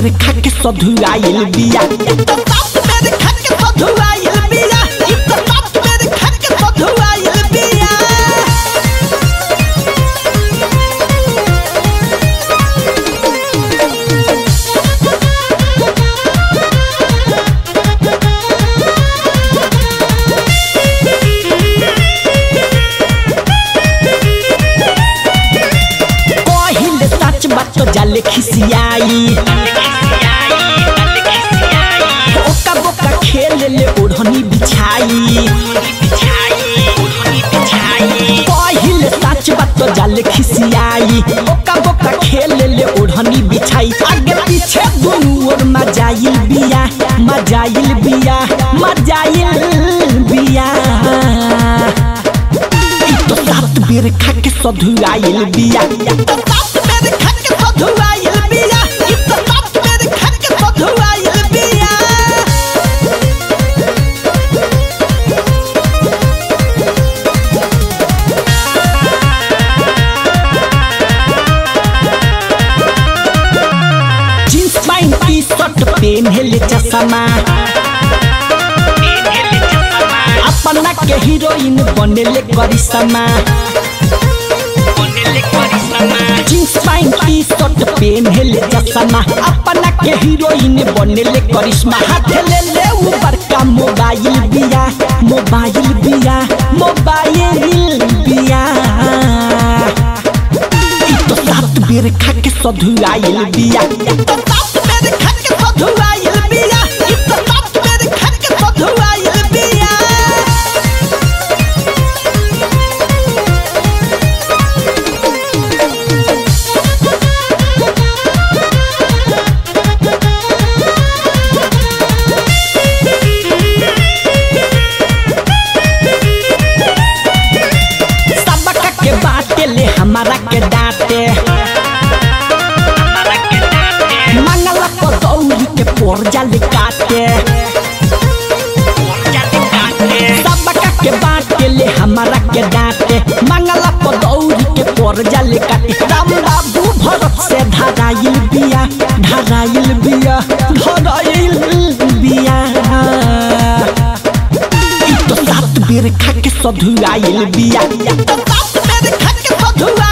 बेर खा के सधुआइल बिया तो सात बेर खा के सधुआइल बिया तो सात बेर खा के सधुआइल बिया पहिले सच बात तो जाले खिसियाई ओका बोका खेल ले ओढ़नी बिछाई पहिले सच बात तो जाले खिसियाई ओका बोका खेल ले ओढ़नी बिछाई आगे पीछे दुनू ओर मजाइल बिया मजाइल बिया मजाइल बिया तो सात बेर खा के सधुआइल बिया तो सात बेर खा के सधुआइल बिया तो सात बेर खा के सधुआइल बिया जींस पैंट टी शर्ट पेन्हले चश्मा अपना के हीरोइन बनेले Karishma jeans pant T shirt पेन्हले चश्मा अपना के हीरोइन बनेले करिश्मा हाथ ले ले ऊपर का मोबाइल बिया मोबाइल बिया मोबाइल बिया तो सात बेर खा के सधुआइल बिया तो सात बेर खा के सधुआइल बिया तो सात बेर खा के सधुआइल बिया सबका के बाटे ले हमारा के डांटे मंगला पर दौड़ी के पोर जाले काटे सबका के बाटे ले हमारा के डांटे मंगला पर दौड़ी के पोर जाले काटे राम बाबू भरत से धराइल बिया धराइल बिया धराइल बिया तो सात बेर खा के सधुआइल बिया तो सात बेर खा के सधुआइल